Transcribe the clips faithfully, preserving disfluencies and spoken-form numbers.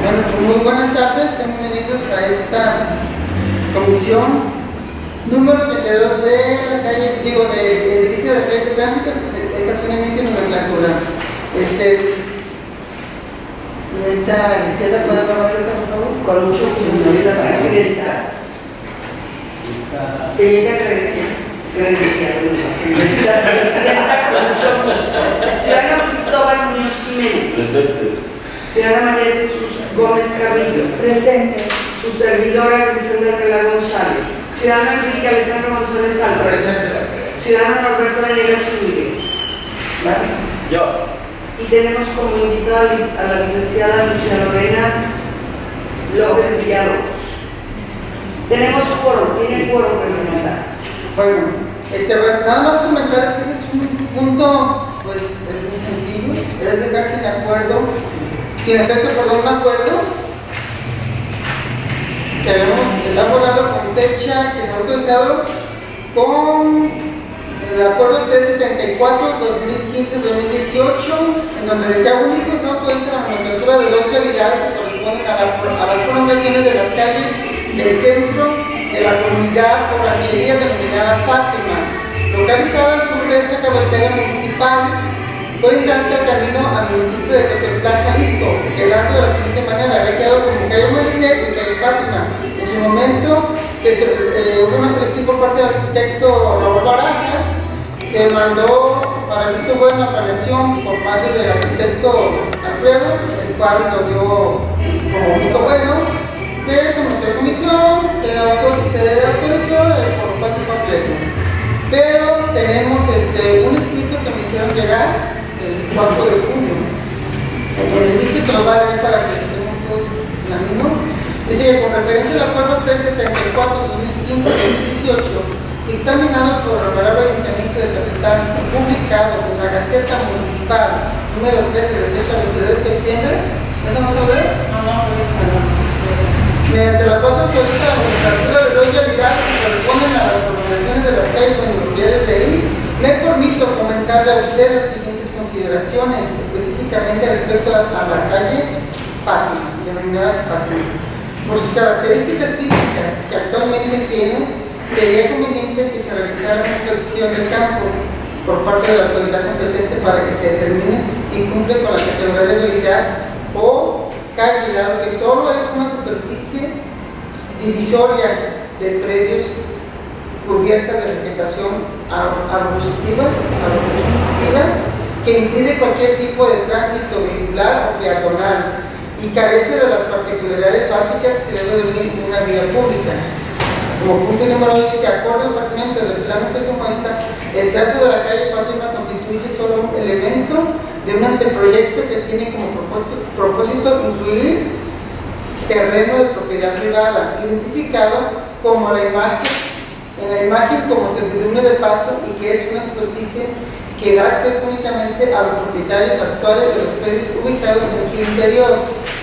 Bueno, muy buenas tardes, sean bienvenidos a esta comisión número treinta y dos de la calle, digo, de edificio de redes de tránsito, estacionamiento y nomenclatura. Este, señorita Gisela, ¿puede hablar esta, por favor? Con mucho gusto, señorita presidenta. Señorita presidenta, señorita presidenta, con mucho gusto. Ciudadano Cristóbal Muñoz Jiménez. Presente. Ciudadana María Jesús Gómez Carrillo. Presente. Su servidora Griselda Alcalá González. Ciudadano Enrique Alejandro González Álvarez. Presente. Ciudadano Norberto Venegas Íñiguez. ¿Vale? Yo. Y tenemos como invitada a la licenciada Lucia Lorena López Villalobos. Tenemos quórum, tiene quórum, presidenta. Bueno, este, bueno, nada más comentar es que ese es un punto, pues, es muy sencillo, es dejarse de acuerdo, que en efecto, perdón, un acuerdo que habíamos elaborado con fecha que se ha autorizado con el acuerdo trescientos setenta y cuatro dos mil quince dos mil dieciocho, en donde decía único se autoriza la nomenclatura de dos vialidades que corresponden a, la, a las prolongaciones de las calles del centro de la comunidad o ranchería denominada Fátima, localizada al sur de esta cabecera municipal, colindante al camino al municipio de Tototlán, Jalisco, quedando de la siguiente manera: había quedado como calle Moisés y calle Fátima. En su momento, se, eh, hubo una solicitud por parte del arquitecto Raúl Barajas, se mandó para el visto bueno a planeación por parte del arquitecto Alfredo, el cual lo dio como visto bueno. Se sometió a comisión, se autorizó, se autorizó eh, por un paso completo. Pero tenemos este, un escrito que me hicieron llegar el cuatro de junio. Entonces dice que nos va a leer para que estemos todos en la misma. Dice que con referencia al acuerdo trescientos setenta y cuatro dos mil quince dos mil dieciocho, dictaminado por el Honorable Ayuntamiento de Tototlán, publicado en la Gaceta Municipal número trece de fecha veintidós de septiembre, ¿eso no se ve? No, no, no. Mediante la cual se autoriza la nomenclatura de dos vialidades que corresponden a las prolongaciones de las calles con propiedades de ahí, me permito comentarle a usted las siguientes consideraciones, específicamente respecto a, a la calle Fátima, denominada Fátima. Por sus características físicas que actualmente tiene, sería conveniente que se realizara una inspección del campo por parte de la autoridad competente para que se determine si cumple con la categoría de vialidad o calle, dado que solo es una superficie divisoria de predios cubierta de vegetación arbustiva, arbustiva que impide cualquier tipo de tránsito vehicular o peatonal y carece de las particularidades básicas que debe de unir una vía pública. Como punto número uno, dice: acorde al fragmento del plano que se muestra, el trazo de la calle Fátima constituye solo un elemento de un anteproyecto que tiene como propósito, propósito incluir terreno de propiedad privada, identificado como la imagen, en la imagen como servidumbre de paso, y que es una superficie que da acceso únicamente a los propietarios actuales de los predios ubicados en su interior.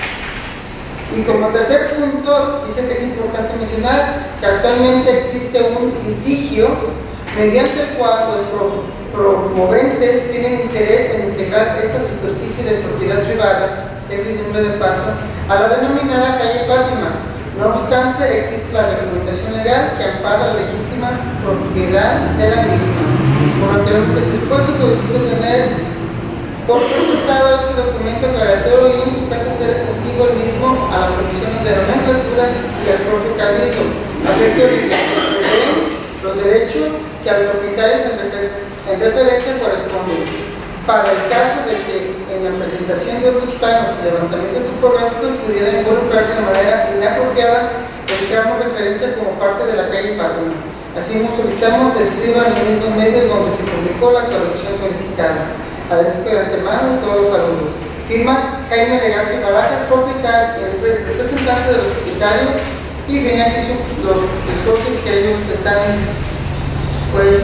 Y como tercer punto, dice que es importante mencionar que actualmente existe un litigio mediante el cual los pro, promoventes tienen interés en integrar esta superficie de propiedad privada, servidumbre de paso, a la denominada calle Fátima. No obstante, existe la reglamentación legal que ampara la legítima propiedad de la misma. Por lo que se expuesto, solicito tener por presentado este documento aclaratorio y en su caso ser extensivo el mismo a la Comisión de Nomenclatura y al propio Cabildo, a efecto de que se prevén los derechos que a los propietarios en, refer en referencia corresponden. Para el caso de que en la presentación de otros planos y levantamientos topográficos pudiera involucrarse de manera inapropiada el tramo referencia como parte de la calle Fátima. Así nos solicitamos se escriba en los mismos medios donde se publicó la corrección solicitada. Agradezco de antemano y todos los saludos. Firma Jaime Legarte Barajas, propietario, el representante de los propietarios, y viene aquí su, los enfoques que ellos están pues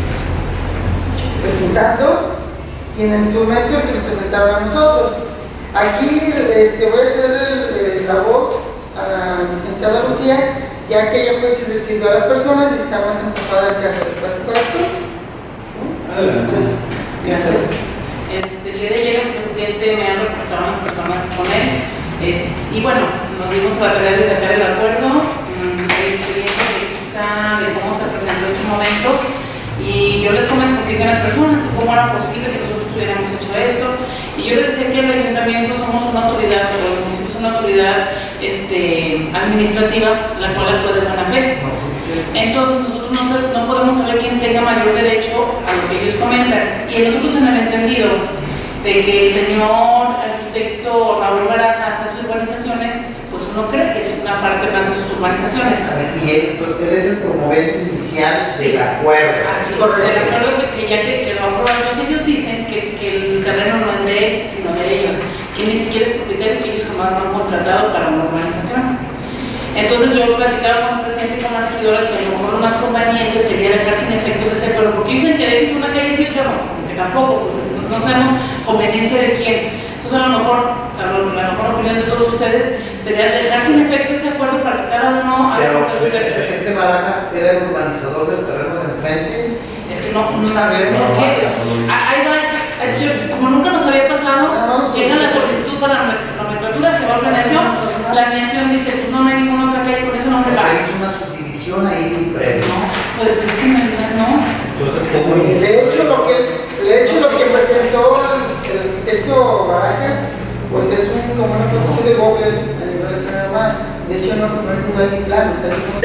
presentando, y en el momento en que nos presentaron a nosotros. Aquí este, voy a hacer la voz a la licenciada Lucía, ya que ella fue quien recibió a las personas y está más empapada del caso. ¿Estás correcto? Adelante. Gracias. Este, el día de ayer el presidente me han reportado a las personas con él Es, y bueno, nos dimos a la tarea de sacar el acuerdo, mmm, el expediente que aquí está de cómo se presentó en su momento, y yo les comento que dicen las personas cómo era posible que nosotros hubiéramos hecho esto, y yo les decía que el ayuntamiento somos una autoridad, o el municipio es una autoridad este, administrativa, la cual actúa de buena fe. Entonces nosotros no, no podemos saber quién tenga mayor derecho a lo que ellos comentan, y nosotros en el entendido de que el señor arquitecto Raúl Barajas hace urbanizaciones, pues uno cree que es una parte más de sus urbanizaciones. Y él, entonces él es el promovente inicial del acuerdo. Así es, del acuerdo que, que ya que quedó aprobado. Entonces ellos dicen que, que el terreno no es de él, sino de ellos, que ni siquiera es propietario, que ellos jamás lo han contratado para una urbanización. Entonces yo platicaba con el presidente y con la regidora que a lo mejor lo más conveniente sería dejar sin efectos ese acuerdo, porque dicen que dejes una calle sí o no, como que tampoco, pues no sabemos conveniencia de quién. Entonces a lo mejor, o sea, la mejor opinión de todos ustedes sería dejar sin efecto ese acuerdo para que cada uno haga Pero lo que este, este Barajas era el urbanizador del terreno de enfrente. Es que no, no sabemos, es que ahí va, como nunca nos había pasado, llega la solicitud para la nomenclatura, se va a planeación, planeación dice, pues no, no hay ninguna otra calle con ese nombre. O sea, hizo una subdivisión ahí previo. No, pues es que en realidad no. Entonces, ¿cómo De hecho, lo que, de hecho, lo que presentó el, el arquitecto Barajas, pues es un, como una foto de Google a nivel nada más. De hecho, no, no hay lugar ni plano. O sea, no-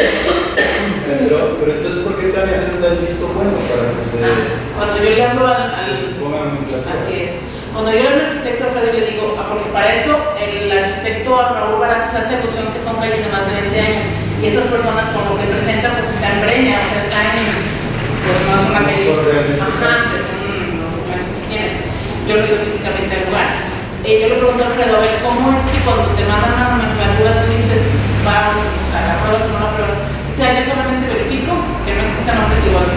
Pero, pero entonces, ¿por qué planeación da el visto bueno para que se Ah, cuando yo le hablo al, al- pongan en plato? así es. Cuando yo le hablo al arquitecto Alfredo y le digo, ah, porque para esto el arquitecto Raúl Barajas hace alusión que son calles de más de veinte años y estas personas con lo que presentan pues están en breña, o sea, están en, pues no es una calle. son realmente. Ajá, según los documentos que tienen. Yo lo digo físicamente al lugar. Eh, yo le pregunto a Alfredo, a ver, ¿cómo es que cuando te mandan una nomenclatura tú dices, va, o sea, la pruebas o no la pruebas? O sea, yo solamente verifico que no existan nombres iguales.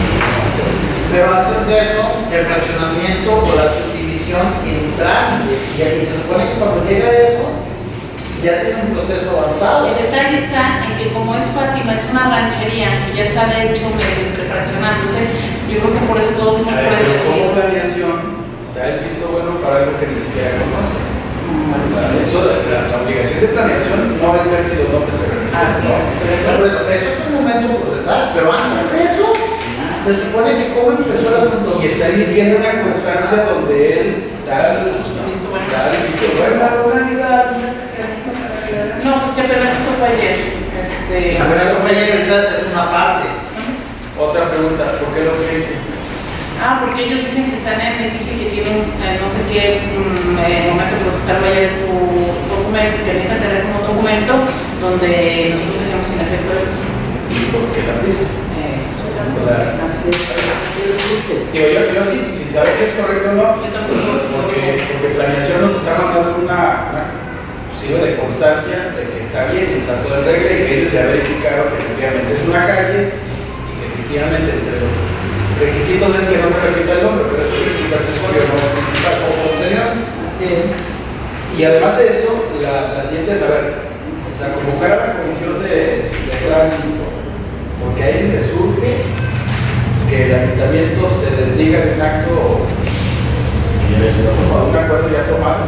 Pero antes de eso, el fraccionamiento o la subdivisión tiene un trámite. Y aquí se supone que cuando llega eso, ya tiene un proceso avanzado. El detalle está en que como es Fátima, es una ranchería que ya está de hecho prefraccionándose, yo creo que por eso todos hemos A ver, pero ¿cómo por planeación da el visto bueno para algo que ni siquiera conoce? O sea, eso, la, la obligación de planeación no es ver si los nombres se repiten. Así ¿no? Pero eso, eso es un momento procesal. Pero antes de eso, se supone que cómo empezó el asunto. Y está emitiendo una constancia donde él da el, Justo visto bueno. da el visto bueno. No, pues que apenas esto fue ayer. Este, La verdad es que ahorita es una parte. Otra pregunta, ¿por qué lo que dicen? Ah, porque ellos dicen que están en el dije que tienen eh, no sé qué mm, eh, momento procesar vaya de su documento, que necesitan tener como documento donde nosotros dejamos sin efecto esto. ¿Por qué la prisa? Eso se llama. O sea, Digo, yo, yo sí, sin saber si es correcto o no, Yo tampoco. porque, porque planeación nos está mandando una, una sirve de constancia de que está bien, está todo en regla y que ellos ya verificaron que efectivamente es una calle y que efectivamente entre los requisitos es que no se repita el nombre, pero después existe accesorio, no es principal como posterior. Y además de eso, la, la siguiente es, a ver, o sea, convocar a la comisión de, de tránsito, porque ahí le surge que el ayuntamiento se desdiga de un acto y de un acuerdo ya tomado.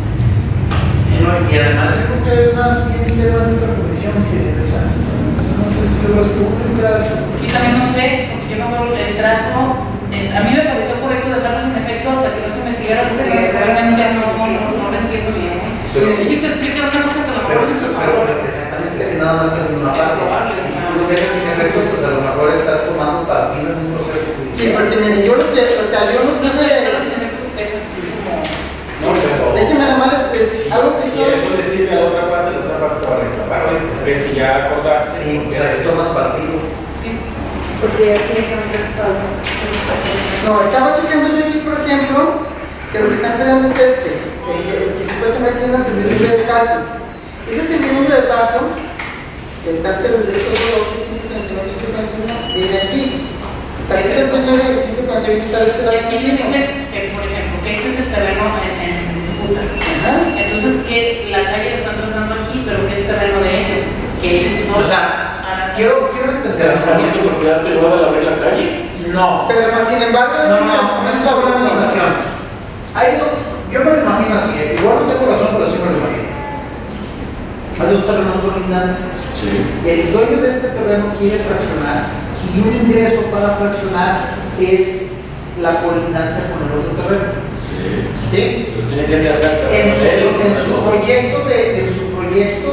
No, y además yo creo que hay más bien tema de otra comisión que de tránsito. No sé si lo es pública. Yo también no sé, porque yo no veo el trazo. Es- a mí me pareció correcto dejarlo sin efecto hasta que no se investigara, porque realmente no, no, no, no lo entiendo bien. Pero- Si ellos te explican una cosa que a lo Pero, mejor es a su pero, favor. pero exactamente, es que nada más está viendo una Es parte. probable, Y si o sea, tú lo dejas sin efecto, pues a lo mejor estás tomando partido en un proceso judicial. Sí, porque miren, yo lo que, o sea, yo no No sé, sé, dejarlo sin efecto, dejas así como. No, pero déjeme la mala, es, es si, algo que si yo, eso decirle a la otra parte, la otra parte va a reclamar, oye, ve si ya acordaste. Sí, o sea, si tomas partido. Porque ya tiene que haber respaldo. no, estaba checando yo aquí, por ejemplo, que lo que están peleando es este, que, que, que supuestamente es una servidumbre de paso. Esa servidumbre de paso, que está ante el derecho de los ciento treinta y nueve, ciento cuarenta y uno, viene aquí. Está el ciento treinta y nueve y ciento cuarenta y uno está de este lado. Es que ellos dicen que, por ejemplo, que este es el terreno en, en disputa. Ajá. Entonces, que la calle la están trazando aquí, pero que es terreno de ellos. Que ellos no. O sea, harán- quiero, quiero entender. de propiedad privada al abrir la calle. No. Pero más sin embargo, No, no, no, no es la buena imaginación. Hay dos, yo me lo imagino así, ¿eh? Igual no tengo razón, pero sí me lo imagino. hay dos terrenos colindantes. Sí. El dueño de este terreno quiere fraccionar y un ingreso para fraccionar es la colindancia con el otro terreno. Sí. ¿Sí? Pero tiene que ser En su, en su proyecto de, en su proyecto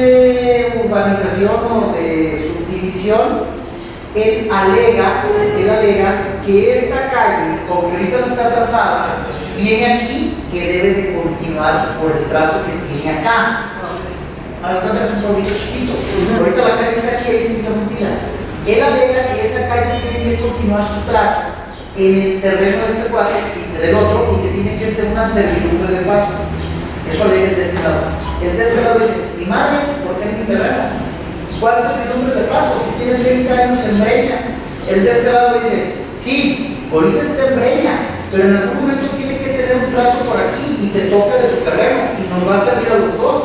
de urbanización o de subdivisión, él alega, él alega que esta calle, aunque ahorita no está trazada, viene aquí que debe de continuar por el trazo que tiene acá. Ahorita es un pueblito chiquito, ahorita la calle está aquí, ahí está interrumpida. Él alega que esa calle tiene que continuar su trazo en el terreno de este cuadro y del otro y que tiene que ser una servidumbre de paso. Eso alega el de este lado. El de este lado dice, mi madre es, ¿por qué en mi terreno? ¿Cuál servidumbre de paso? Si tiene treinta años en Breña. El de este lado dice, sí, ahorita está en Breña, pero en algún momento tiene que tener un trazo por aquí y te toca de tu terreno y nos va a salir a los dos.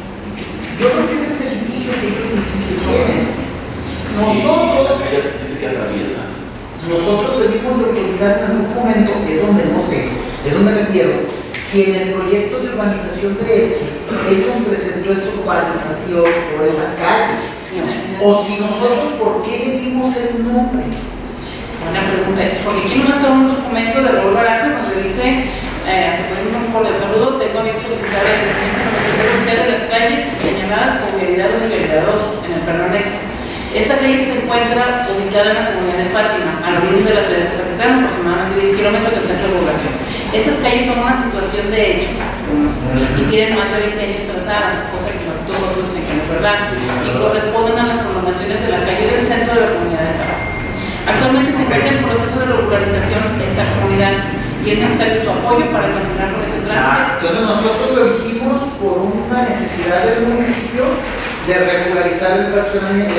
Yo creo que ese es el litigio que ellos dicen que tienen. Nosotros, Sí, dice que atraviesa. nosotros debimos de autorizar en algún momento, es donde no sé, es donde me pierdo, si en el proyecto de urbanización de este, él nos presentó esa urbanización o esa calle, o si nosotros, ¿por qué le dimos el nombre? Buena pregunta, porque aquí no está un documento de Raúl Barajas donde dice, eh, te ponemos un por el saludo, tengo a bien solicitar el documento de las calles señaladas como vialidad uno y vialidad dos en el plano anexo. Esta calle se encuentra ubicada en la comunidad de Fátima, al oriente de la ciudad de Tepatitlán, aproximadamente diez kilómetros del centro de población. Estas calles son una situación de hecho y tienen más de veinte años trazadas, cosa que nosotros no dicen que no es verdad, y corresponden a las prolongaciones de la calle del centro de la comunidad de Fátima. Actualmente se encuentra en proceso de regularización esta comunidad y es necesario su apoyo para continuar con ese trámite. Ah, entonces nosotros lo hicimos por una necesidad del municipio de regularizar el fraccionamiento.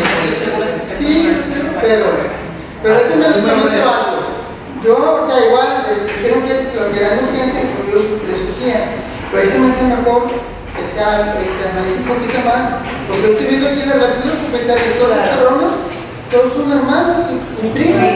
Sí, pero, pero es que me les comento algo. Yo, o sea, igual, les dijeron que lo que eran urgente, porque yo les surgía, pero eso me hace mejor que se, que se analice un poquito más, porque estoy viendo aquí la relación de los propietarios de todos los cabrones, todos son hermanos y primos.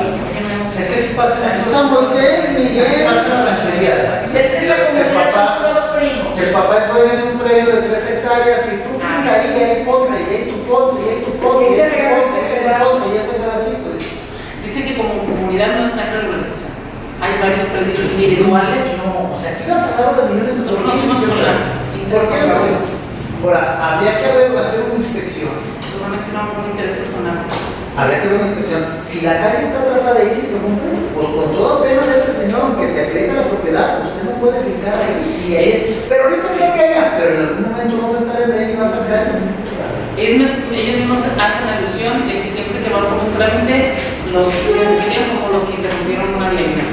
Es que si pasa eso. San Moisés, Miguel. Pasa una ranchería. Es que esa comunidad son los primos. El papá es dueño de un predio de tres hectáreas y tú finca ahí, y ahí ponte, y ahí tu ponte, y ahí tu ponte, y ahí tu ponte, y ahí tu ponte, y ese pedacito. Dice que como comunidad no está en regularización. Hay varios predios individuales. No, o sea, aquí van a pagar los millones de Nosotros nos fuimos con la ¿Por qué no? Ahora, habría que haber, hacer una inspección. Seguramente no por interés personal. Habría que hacer una inspección. Si la calle está trazada ahí, si te cumple, pues con toda pena de este señor que te acredita la propiedad, usted no puede fincar ahí. Y ahí es, pero ahorita está en Breña, pero en algún momento no va a estar en Breña y vas a quedar en Ellos, ellos mismos hacen alusión de que siempre que van por un trámite, los interrumpieron como los que interrumpieron una vivienda.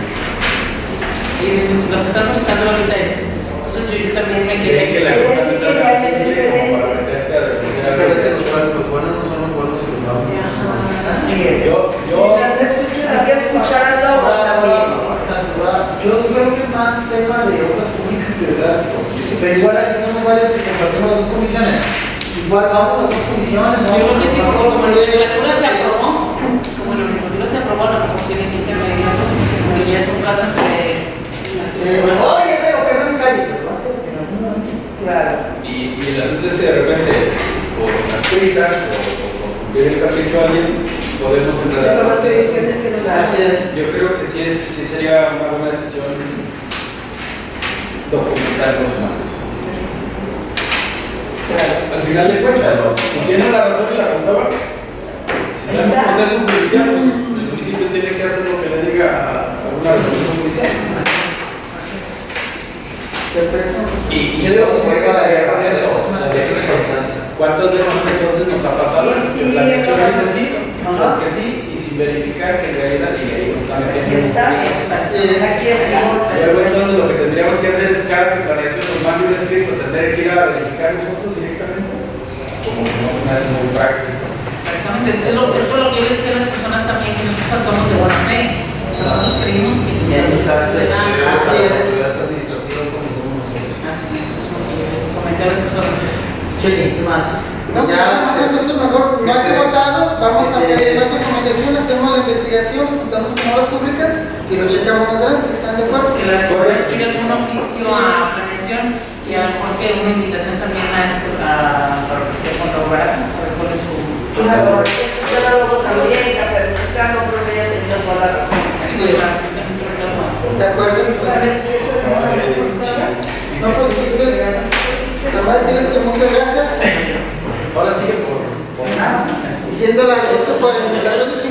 Y los que están solicitando ahorita esto. Entonces yo, yo también me quedé. Es que la Quiere cosa decir está que tan hay sensible como para meterte a defender Es que a algo. veces los buenos no son los buenos y los malos. Así es. Yo, yo, O sea, no escucha- hay que escuchar al lobo también. Yo creo que es más tema de obras públicas que de tránsito. Pero igual aquí somos varios que compartimos las dos comisiones. Igual vamos a las dos comisiones. Yo creo que sí, porque como la legislatura se aprobó, como la legislatura se aprobó, a lo mejor tienen que intervenir nosotros, porque ya es un caso entre las Oye, pero que no es calle, pero va a ser en algún momento. Claro. y, y el asunto es que de repente, por las prisas o, o por cumplir el capricho a alguien, podemos entrar Son a las decisiones que nos dan. Yo creo que sí, es, sí sería una buena decisión documentarnos más. Al final de cuentas, si tienen la razón y la comprueban, si está en un proceso judicial, el municipio tiene que hacer lo que le diga a, a una resolución judicial. Y, y Yo digo que se ¿qué me quedaría quedaría con con eso? eso, es una situación de confianza. ¿Cuántas veces entonces nos ha pasado Sí, que sí, la persona claro. dice sí, Ajá. porque sí, y sin verificar que en realidad y ahí nos está Aquí metiendo? está, aquí está. Luego entonces lo que tendríamos que hacer es cada declaración nos mande un escrito, tendré que ir a verificar nosotros directamente, como que no se me hace muy práctico. Exactamente, es, lo- es por lo que yo le decía a las personas también que nosotros actuamos de buena fe. O sea, nosotros creímos que Y ahí está las les dan- autoridades administrativas como somos. Así es, eso es lo que yo les comenté a las personas. Chile, ¿qué más? No, pues, Ya, entonces mejor no hay que votarlo, vamos a pedir más documentación, hacemos la investigación, juntamos con obras públicas y lo checamos más adelante, ¿están de acuerdo? Que la recuerda tiene algún oficio a planeación y a lo mejor que una invitación también a, esto, a, a ¿verdad? Saber cuál es su... Claro, yo la luego también, calificando, creo que ya tenía toda la razón. ¿De acuerdo? ¿Sabes qué esas son las personas? No, pues entonces, nada más decirles que muchas gracias. Ahora sigue por, por nada. Diciendo la esto por el milagro de